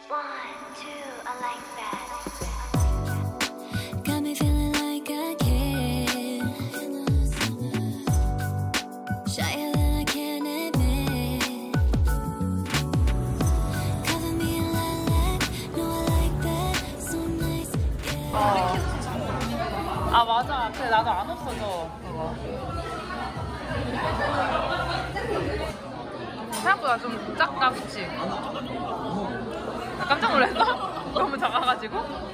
One, two, I like that. Got me feeling like I care. Shyer than I can admit. Cover me in lilac. No, I like that. So nice. Yeah. 아 맞아. 그래 나도 안 없어져 그거. 생각보다 좀 작다 그치? 깜짝 놀랐어? 너무 작아가지고?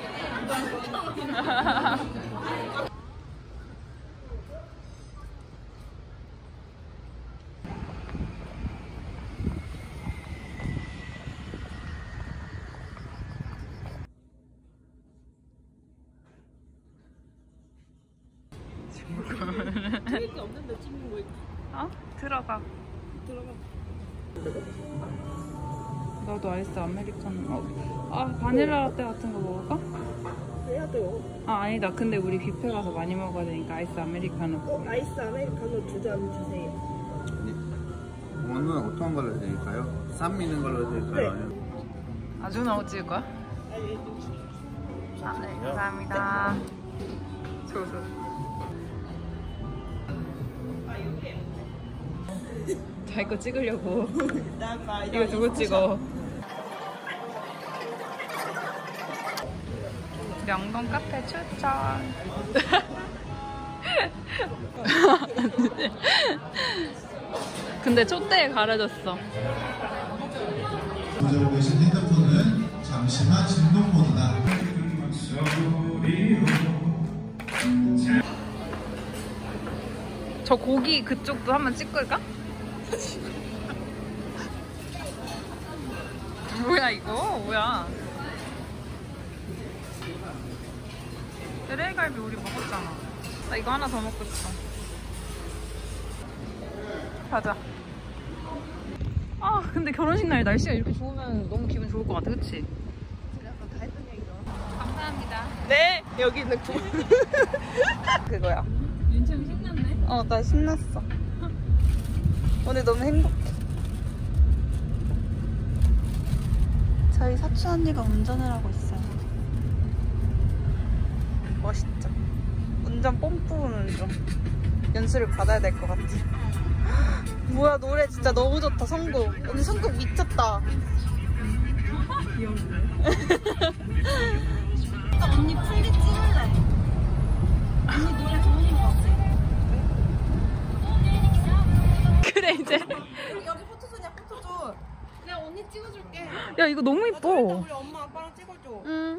케이크 없는데 찍는 거 있어. 어? 들어가. 나도 아이스 아메리카노. 아 바닐라 라떼 같은 거 먹을까? 해야 돼요. 아 아니다. 근데 우리 뷔페 가서 많이 먹어야 되니까 아이스 아메리카노. 아이스 아메리카노 2잔 주세요. 오늘 어떤 걸로 해드릴까요? 쌈 미는 걸로 해드릴까요? 네. 아니면 아주 나오 찍을 거야? 아, 네 감사합니다. 좋소. 자기 거 찍으려고. 이거 누구 찍어? 명동 카페 추천. 근데 촛대에 가려졌어. 가지고 계신 핸드폰은 잠시만 진동 모드다. 저 고기 그쪽도 한번 찍을까? 뭐야 이거? 뭐야? LA갈비 우리 먹었잖아. 나 이거 하나 더 먹고 싶어. 가자. 아 근데 결혼식 날 날씨가 이렇게 좋으면 너무 기분 좋을 것 같아, 그치? 그래서 다 했던 얘기죠. 감사합니다. 네, 여기 있는 그거야. 윤채미 신났네. 나 신났어. 오늘 너무 행복해. 저희 사촌 언니가 운전을 하고 있어요. 멋있죠? 운전 뽐뿌 운전. 연수를 받아야 될 것 같아. 뭐야 노래 진짜 너무 좋다. 선곡. 언니 선곡 미쳤다. 귀여운데? 언니 풀리 찍을래. 언니 노래 좋은 거 같아. 그래 이제. 여기 포토존이야, 포토존. 내가 언니 찍어줄게. 야 이거 너무 이뻐. 우리 엄마 아빠랑 찍어줘. 응.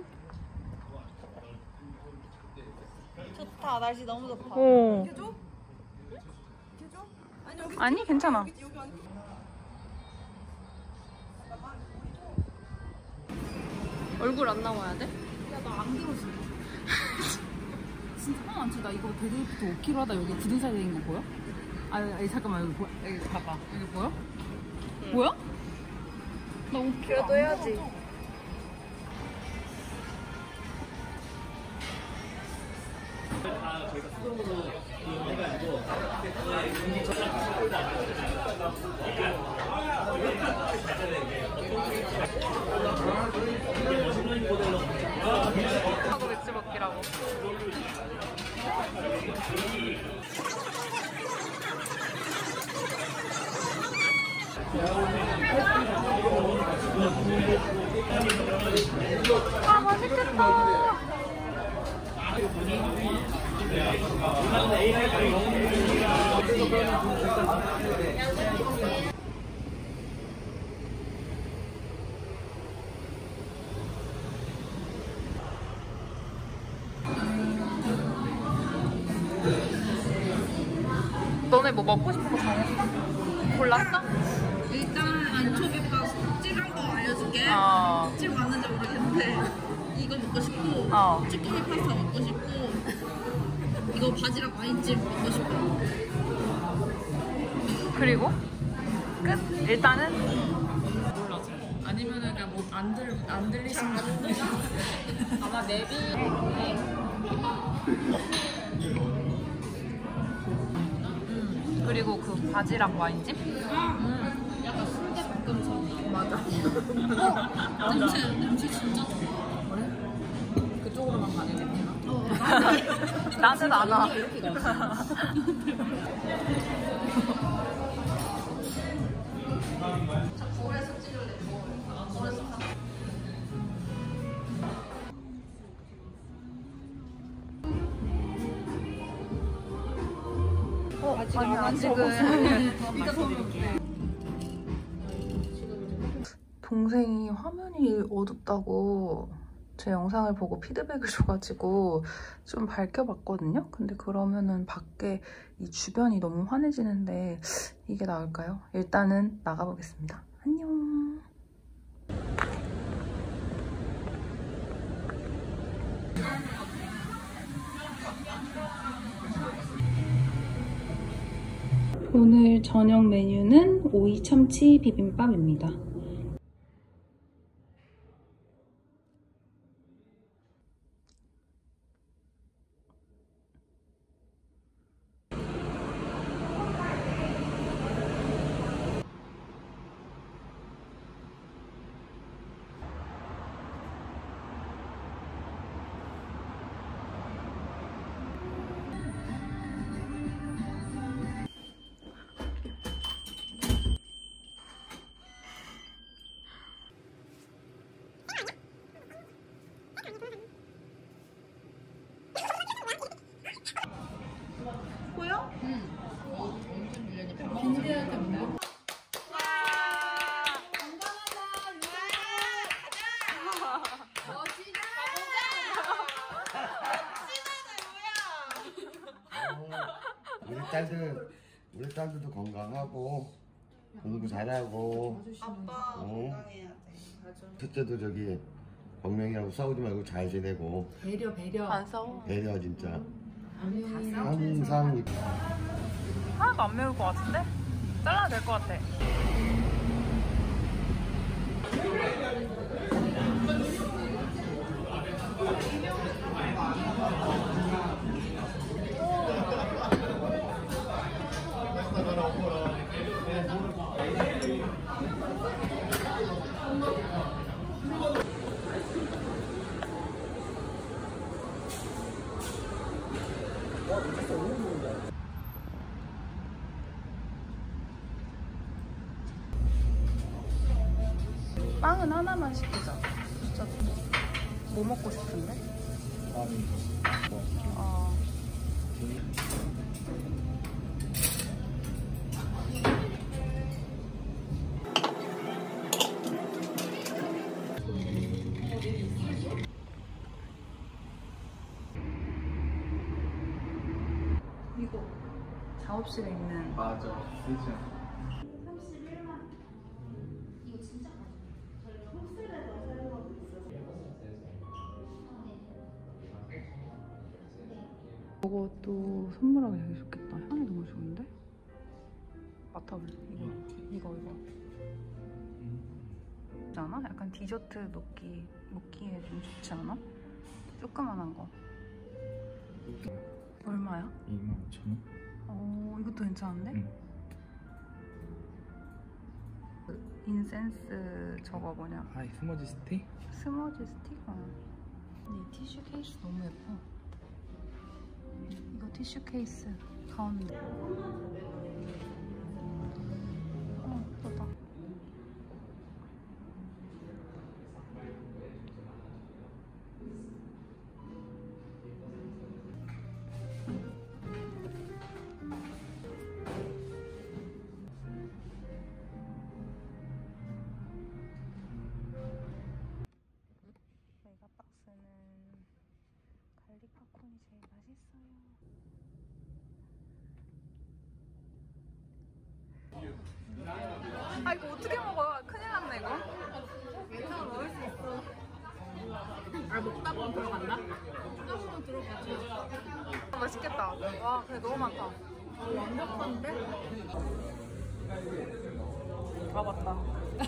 좋다, 날씨 너무 좋다. 어. 이렇게 줘? 이렇게 줘? 아니, 여기 아니 괜찮아. 여기 앉아. 얼굴 안 나와야 돼? 야, 나 안 들어지. 진짜 뻥 안 쳐. 나 이거 데드리프트 5kg 하다 여기 굳은 살 되는 거 보여? 아니 잠깐만, 여기 보여? 여기 봐봐. 여기 보여? 응. 보여? 나 5kg 그래도 해야지. 하고 맥주 먹기라고. 아 맛있겠다. 너네 뭐 먹고 싶은 거 정했어? 골랐어? 일단 안초비밥 찌간 거 알려줄게. 찌 왔는지 모르겠는데 이거 먹고 싶고 쭈꾸미 파스타 먹고 싶고 이거 바지락 와인찜 먹고 싶어. 그리고 끝? 일단은 몰라. 아니면은 그냥 뭐 안 들리시면 아마 내비. 그리고 그 바지락 와인찜? 약간 순대볶음처럼. 맞아. 냄새 진짜 좋아. 그래? 그쪽으로만 가는 냄새나? 나는 안 와. 이렇게 가지. 볼에서 찍을래. 볼에서. 동생이 화면이 어둡다고 제 영상을 보고 피드백을 줘가지고 좀 밝혀봤거든요. 근데 그러면은 밖에 이 주변이 너무 환해지는데 이게 나을까요? 일단은 나가보겠습니다. 안녕. 오늘 저녁 메뉴는 오이 참치 비빔밥입니다. 보여? 응. 빈대한테 뭔가? 우리 딸들도 건강하고 공부 잘하고. 아빠 건강해야 돼. 맞아. 첫째도 저기 범명이하고 싸우지 말고 잘 지내고. 배려. 안 싸워. 배려 진짜. 항상 하나도 안 매울 것 같은데? 잘라도 될 것 같아. 빵은 하나만 시키자. 진짜 뭐 먹고 싶은데? 이거 작업실에 있는. 맞아. 그치. 이것도 선물하기 되게 좋겠다. 향이 너무 좋은데? 맡아볼래? 이거. 좋지 않아? 약간 디저트 먹기에 좀 좋지 않아? 조그만한 거. 얼마야? 25,000원? 이것도 괜찮은데? 응. 인센스 저거 뭐냐? 이 스머지 스틱? 스머지 스티커. 근데 이 티슈 케이스 너무 예뻐. 이거 티슈 케이스 가운데. 예쁘다. 메가박스는 갈릭 팝콘이 제일 맛있어요. 이거 어떻게 먹어요? 큰일 났네 이거. 괜찮아, 먹을 수 있어. 먹다 보면 들어간다? 먹다 보면 들어가지. 맛있겠다. 와, 근데 너무 많다. 완벽한데? 맞다.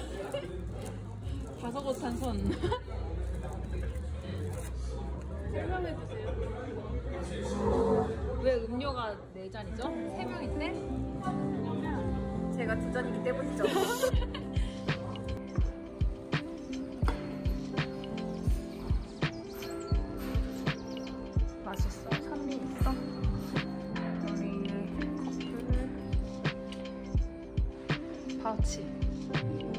다소곳한 손. 설명해주세요. 왜 음료가 4잔이죠? 3명인데? 제가 두 잔이기 때문이죠. 맛있어. 산미 있어. 우리 커플 파우치.